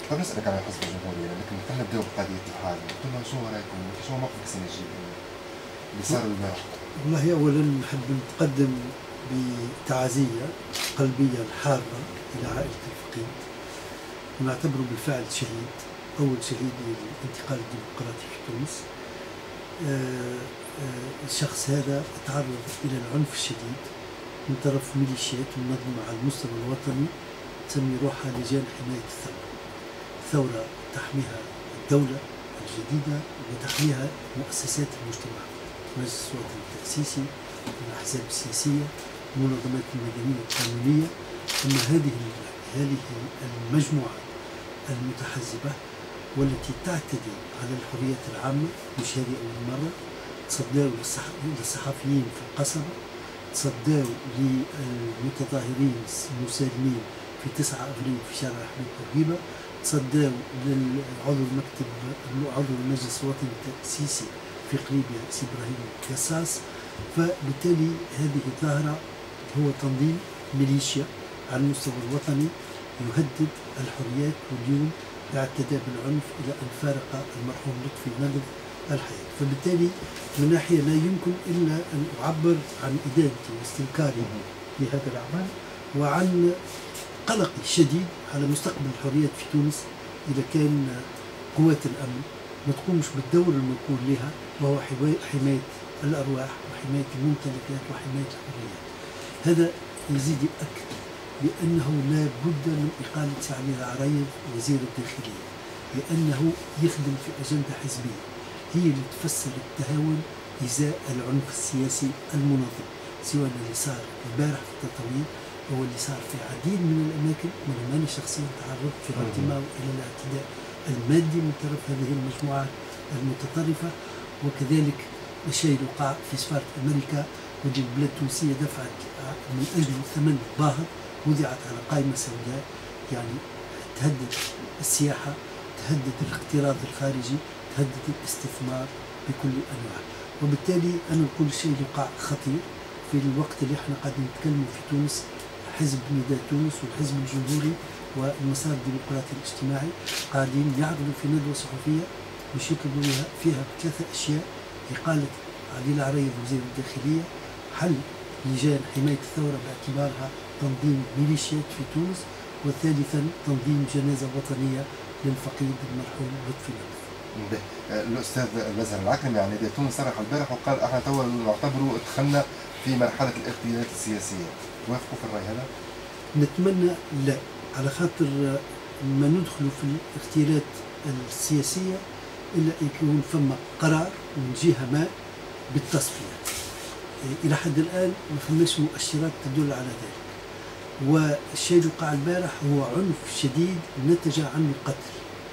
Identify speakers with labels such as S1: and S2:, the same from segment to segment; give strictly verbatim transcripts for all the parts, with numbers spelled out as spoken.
S1: طب نسألك على الحزب الجمهوري، لكن خلينا نبداو بقضية الحاج، قلنا شو رايكم شو موقفك السنة الجاية اللي صار البارح؟
S2: والله أولا نحب نتقدم بتعازية قلبية حارة إلى عائلة الفقيد، ونعتبره بالفعل شهيد، أول شهيد للانتقال الديمقراطي في تونس. آه آه الشخص هذا تعرض إلى العنف الشديد من طرف ميليشيات منظمة على المستوى الوطني تسمي روحها لجان حماية الثورة. الثورة تحميها الدولة الجديدة وتحميها مؤسسات المجتمع، مجلس الوطني التأسيسي، الأحزاب السياسية، المنظمات المدنية القانونية. أما هذه هذه المجموعة المتحزبة والتي تعتدي على الحريات العامة، مش هذه أول مرة، تصدوا للصحفيين في القصبة، تصدوا للمتظاهرين المسالمين في تسعة أبريل في شارع أحمد بورقيبة، تصدوا للعضو المكتب عضو المجلس الوطني التأسيسي في قليبيا سي إبراهيم قصاص. فبالتالي هذه الظاهرة هو تنظيم ميليشيا على المستوى الوطني يهدد الحريات، واليوم اعتدى بالعنف إلى أن فارق المرحوم لطفي نقض الحياة. فبالتالي من ناحية لا يمكن إلا أن أعبر عن إدانتي واستنكاري لهذا العمل، وعن قلقي الشديد على مستقبل الحريات في تونس إذا كان قوات الأمن ما تقومش بالدور المنقول لها، وهو حماية الأرواح وحماية الممتلكات وحماية الحريات. هذا يزيد يؤكد بأنه لا بد من إقالة سعيد العرايض وزير الداخلية، لأنه يخدم في أجندة حزبية هي اللي تفسر التهاون إزاء العنف السياسي المنظم، سواء اللي صار البارح في التطوير هو اللي صار في عديد من الأماكن. من أنا شخصيا تعرضت في بارتيماو إلى الاعتداء المادي من طرف هذه المجموعات المتطرفة، وكذلك الشيء وقع في سفارة أمريكا، واللي البلاد التونسية دفعت من أجل ثمن باهظ، وضعت على قائمة سوداء، يعني تهدد السياحة، تهدد الاقتراض الخارجي، تهدد الاستثمار بكل أنواعه. وبالتالي أنا نقول الشيء وقع خطير في الوقت اللي احنا قاعدين نتكلموا في تونس. حزب نداء تونس والحزب الجمهوري والمسار الديمقراطي الاجتماعي قاعدين يعرضوا في ندوة صحفية باش يطلبوا فيها ثلاثة أشياء: إقالة علي العرايض وزير الداخلية، حل لجان حماية الثورة باعتبارها تنظيم ميليشيات في تونس، وثالثا تنظيم جنازة وطنية للفقيد المرحوم لطفي نقض.
S1: الأستاذ المزهر العكرمي عن نداء تونس صرح البارح وقال احنا توا نعتبروا دخلنا في مرحلة الاغتيالات السياسية، توافقوا في الرأي هذا؟
S2: نتمنى لا، على خاطر ما ندخلوا في الاغتيالات السياسية إلا يكون فما قرار من جهة ما بالتصفية. إلى حد الآن ما فماش مؤشرات تدل على ذلك، والشيء اللي وقع البارح هو عنف شديد نتج عنه قتل.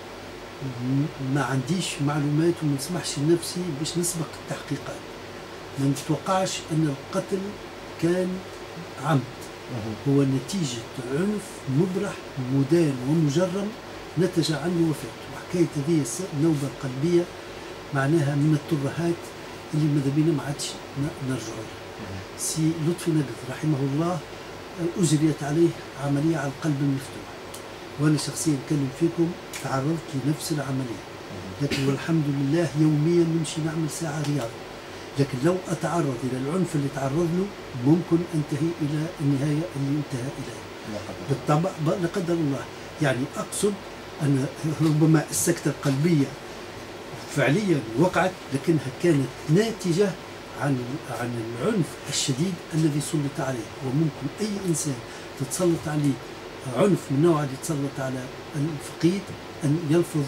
S2: ما عنديش معلومات وما نسمحش لنفسي باش نسبق التحقيقات، ما نتوقعش أن القتل كان عمد، هو نتيجة عنف مبرح مدان ومجرم نتج عنه وفاة. وحكاية هذه النوبة القلبية معناها من الترهات اللي ماذا بينا ما عادش نرجعوا لها. سي لطفي نقض رحمه الله أجريت عليه عملية على القلب المفتوح، وأنا شخصيا أتكلم فيكم تعرضت لنفس العملية، لكن والحمد لله يوميا نمشي نعمل ساعة رياضة. لكن لو أتعرض إلى العنف اللي تعرض له ممكن أنتهي إلى النهاية اللي انتهى إليها بالطبع لا قدر الله. يعني أقصد أن ربما السكتة القلبية فعليا وقعت، لكنها كانت ناتجة عن عن العنف الشديد الذي سلط عليه. وممكن أي إنسان تتسلط عليه عنف من نوع اللي تسلط على الفقيد أن يلفظ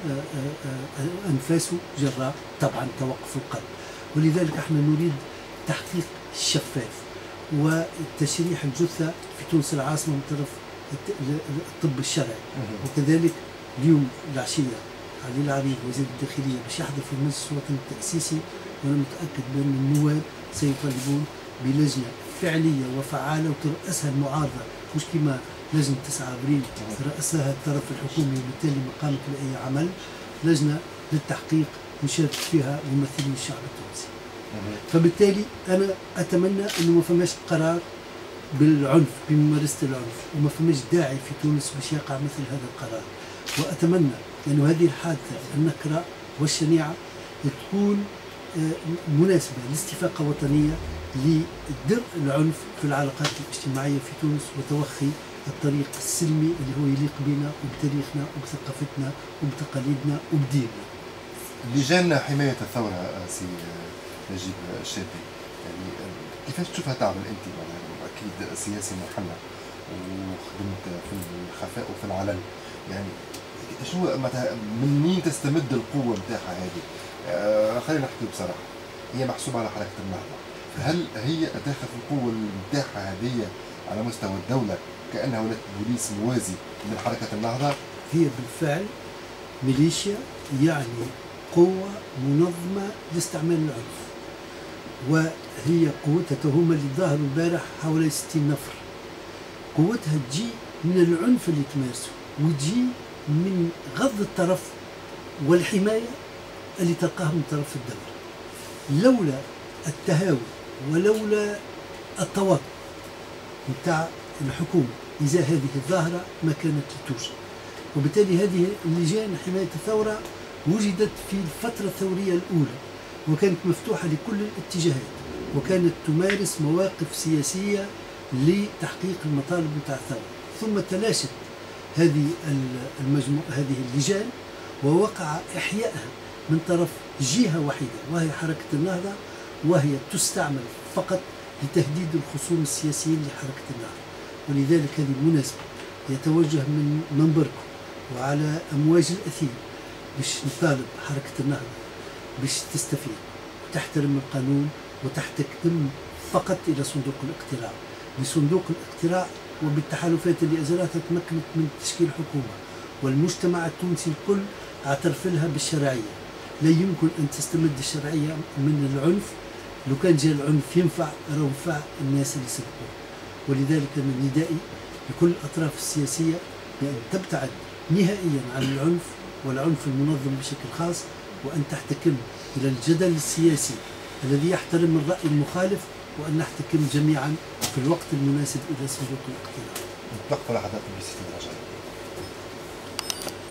S2: أنفاسه جراء طبعا توقف القلب. ولذلك احنا نريد تحقيق شفاف وتشريح الجثة في تونس العاصمة من طرف الطب الشرعي. وكذلك اليوم العشية علي العريض وزير الداخلية باش يحضر في المجلس الوطني التأسيسي، وأنا متأكد بأن النواب سيطالبون بلجنة فعلية وفعالة وترأسها المعارضة، مش كما لجنة تسعة أبريل رأسها الطرف الحكومي وبالتالي ما قامت بأي عمل. لجنة للتحقيق يشارك فيها ممثلي الشعب التونسي. فبالتالي أنا أتمنى أنه ما فماش قرار بالعنف بممارسة العنف، وما فماش داعي في تونس باش يقع مثل هذا القرار. وأتمنى أن هذه الحادثة النكراء والشنيعة تكون مناسبة لاستفاقة وطنية لدرء العنف في العلاقات الاجتماعية في تونس وتوخي الطريق السلمي اللي هو يليق بنا وبتاريخنا وبثقافتنا وبتقاليدنا وبديننا.
S1: لجان حماية الثورة سي نجيب الشابي، يعني كيفاش تشوفها تعمل أنت؟ أكيد سياسي محنى وخدمت في الخفاء وفي العلن، يعني شو من مين تستمد القوة نتاعها هذه؟ آه خلينا نحكي بصراحة، هي محسوبة على حركة النهضة، هل هي تاخذ القوة نتاعها هذه على مستوى الدولة كأنها ولات بوليس موازي من حركة النهضة؟
S2: هي بالفعل ميليشيا، يعني قوة منظمة لاستعمال العنف، وهي قوتها هم اللي ظهروا البارح حوالي ستين نفر. قوتها تجي من العنف اللي تمارسه، وتجي من غض الطرف والحماية اللي تلقاها من طرف الدولة. لولا التهاون ولولا التواطؤ نتاع الحكومة إزاء هذه الظاهرة ما كانت توجد. وبالتالي هذه اللجان حماية الثورة وجدت في الفترة الثورية الأولى، وكانت مفتوحة لكل الاتجاهات، وكانت تمارس مواقف سياسية لتحقيق المطالب نتاع الثورة. ثم تلاشت هذه المجموعة هذه اللجان، ووقع إحيائها من طرف جهة واحدة وهي حركة النهضة، وهي تستعمل فقط لتهديد الخصوم السياسيين لحركة النهضة. ولذلك هذه مناسبة يتوجه من منبركم وعلى أمواج الأثير باش نطالب حركة النهضة باش تستفيد وتحترم القانون وتحتكم فقط إلى صندوق الاقتراع. بصندوق الاقتراع وبالتحالفات اللي أجرتها تمكنت من تشكيل حكومة، والمجتمع التونسي الكل اعترف لها بالشرعية. لا يمكن أن تستمد الشرعية من العنف. لو كان جاء العنف ينفع راه نفع الناس اللي سبقوه. ولذلك من ندائي لكل الأطراف السياسية بأن تبتعد نهائيا عن العنف والعنف المنظم بشكل خاص، وأن تحتكم إلى الجدل السياسي الذي يحترم الرأي المخالف، وأن نحتكم جميعا في الوقت المناسب إلى صندوق الاقتراع.
S1: نطلق في لحظات